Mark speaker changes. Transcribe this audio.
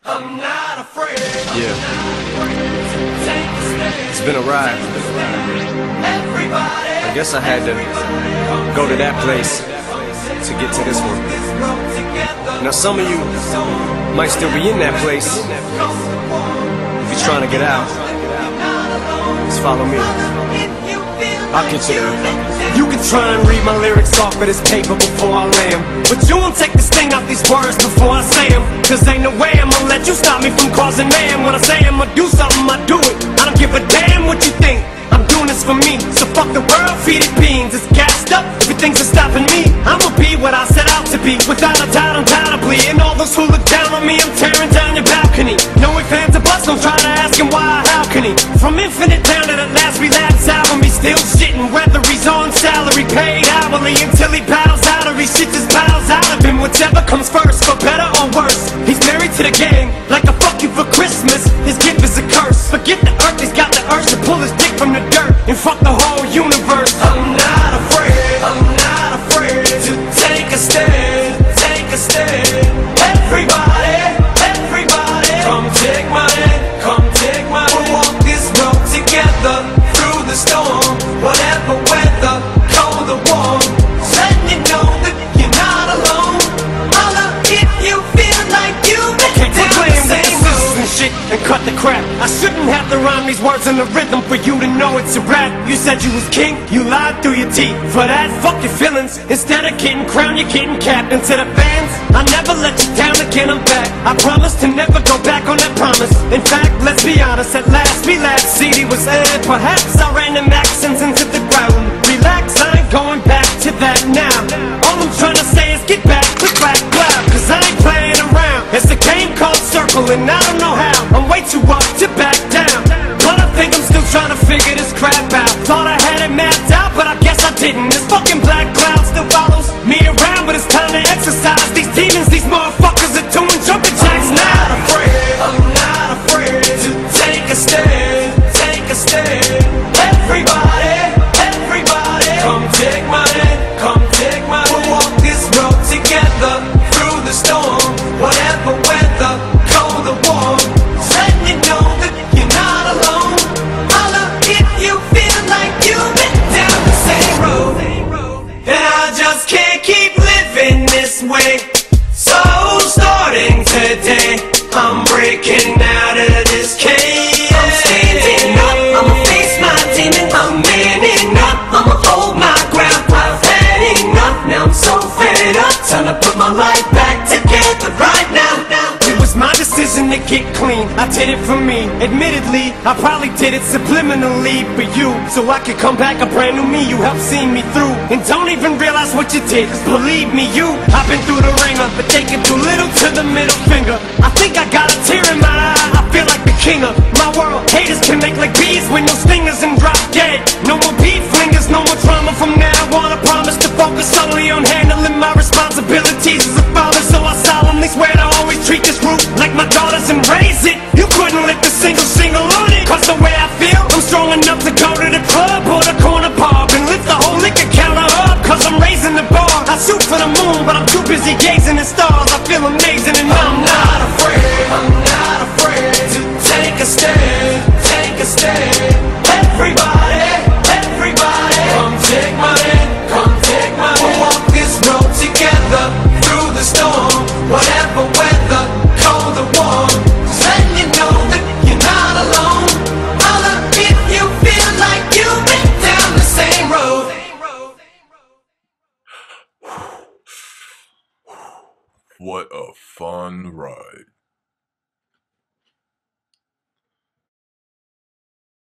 Speaker 1: I'm not afraid.
Speaker 2: Yeah. It's been a ride. I guess I had to go to that place to get to this one. Now some of you might still be in that place. If you're trying to get out, just follow me. I'll get you there.
Speaker 1: You can try and read my lyrics off of this paper before I lay 'em, but you won't take the sting out these words before I say 'em. Cause ain't no way I'ma let you stop me from causing mayhem. When I say I'ma do something, I do it. I don't give a damn what you think. I'm doing this for me, so fuck the world, feed it beans. It's gassed up, everything's stopping me. I'ma be what I set out to be, without a doubt, undoubtedly. And all those who look down on me, I'm tearing down your balcony. No ifs, ands, or buts, don't try to ask him why or how can he. From infinite down to the last relapse album, he's still shitting, whether he's on salary, paid hourly, until he bows out or he shit just bows out of him. Whichever comes first, for better or worse. He's married to the game, like a fuck you for Christmas. His gift is a curse. Forget the earth, he's got the urge to pull his dick from the dirt and fuck the whole universe. I'm not afraid, I'm not afraid to take a stand, take a stand. Everybody, everybody, come take my hand, come take my hand. We'll walk this road together through the storm, whatever weather, cold or warm. Just letting you know that you're not alone. Holla if you feel like you've been down the same road and shit and cut the crap. I shouldn't have to rhyme these words in the rhythm for you to know it's a rap. You said you was king, you lied through your teeth. For that, fuck your feelings. Instead of getting crowned, you're getting capped. And to the fans, I never let you down again, I'm back. I promise to never go back on that promise. In fact, let's be honest, at last we last CD was aired. Perhaps I ran them accents into the ground. Relax, I ain't going back to that now. All I'm trying to say is get back, click back, loud. Cause I ain't playing around. It's a game called Circle and I don't know how. I'm way too up to back down, but I think I'm still trying to figure this crap out. Thought I had it mapped out, but I guess I didn't. This fucking black cloud still follows me around, but it's time to exercise these demons. These motherfuckers are doing jumping jacks now. I'm not afraid to take a stand, take a stand. Everybody, everybody, come take my hand, come take my hand. We'll walk this road together through the storm, whatever weather, cold or warm. Just letting you know that you're not alone. Holla if you feel like you've been down the same road. And I just can't keep living this way. So starting today, I'm breaking out of this cage. I'm standing up, I'ma face my demon. I'm manning up, I'ma hold my ground. I've had enough, now I'm so fed up. Time to put my life back together right now. It was my decision to get clean, I did it for me. Admittedly, I probably did it subliminally for you, so I could come back a brand new me. You helped see me through, and don't even realize what you did. Cause believe me, I've been through the ringer, but taking too little to the middle finger. I think I got a tear in my eye, I feel like the king of my world. Haters can make like bees with no stingers and drop dead. No more beat flingers, no more trauma from now on. I promise to focus solely on handling my responsibilities as a father. So I solemnly swear to always treat this group like my daughters and raise it. You couldn't lift a single on it. Cause the way I feel, I'm strong enough to go to the club or the corner pub and lift the whole liquor counter up. Cause I'm raising the bar. I shoot for the moon, but I'm too busy gazing at stars. I feel amazing and I'm not afraid. I'm not afraid to take a stand, take a stand. Everybody, everybody, come take my hand, come take my hand. We'll walk this road together through the storm, whatever weather, cold or warm. Just letting you know that you're not alone. Holla if you feel like you've been down the same road.
Speaker 3: What a fun ride.